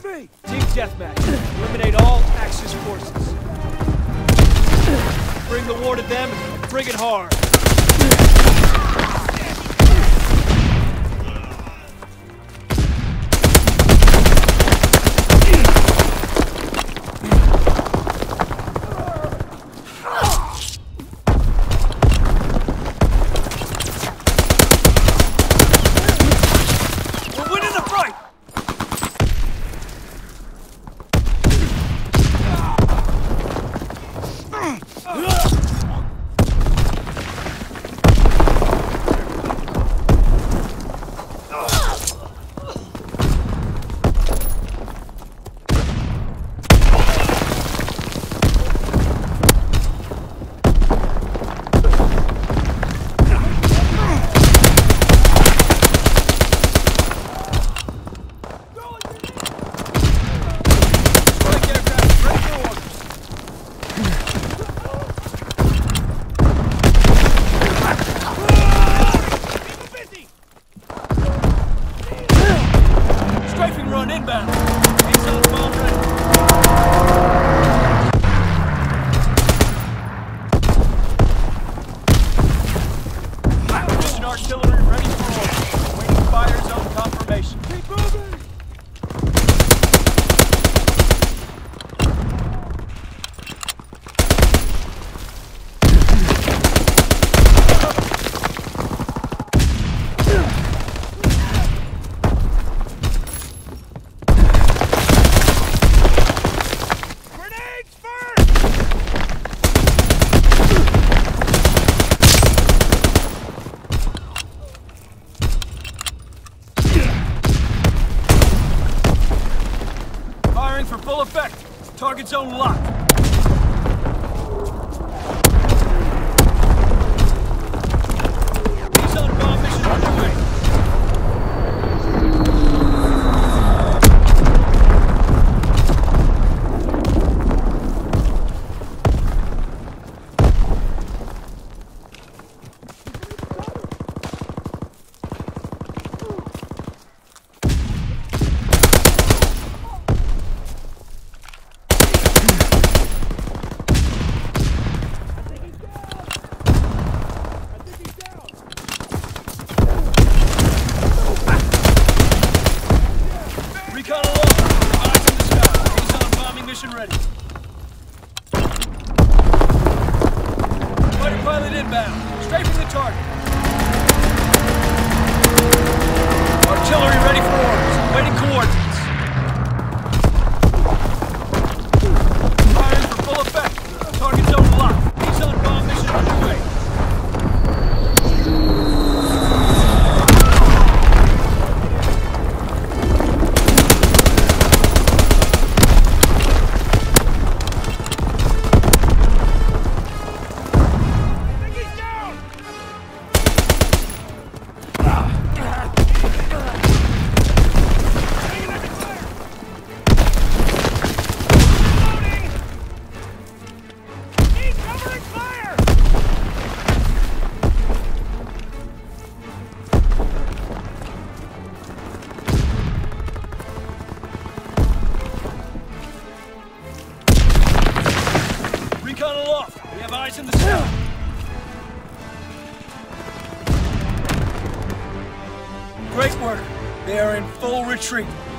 me! Team deathmatch. Eliminate all Axis forces. Bring the war to them and bring it hard. Artillery ready for orders. Waiting fire zone confirmation. Keep moving! Grenades first! For full effect. Target zone locked. Zone bomb mission underway. Mission ready. Fighter pilot inbound. Strafing the target. Artillery ready for orders. Waiting coordinates. Firing for full effect. Target zone locked. Zone bomb mission underway. Recon aloft. We have eyes in the sky. Great work. They are in full retreat.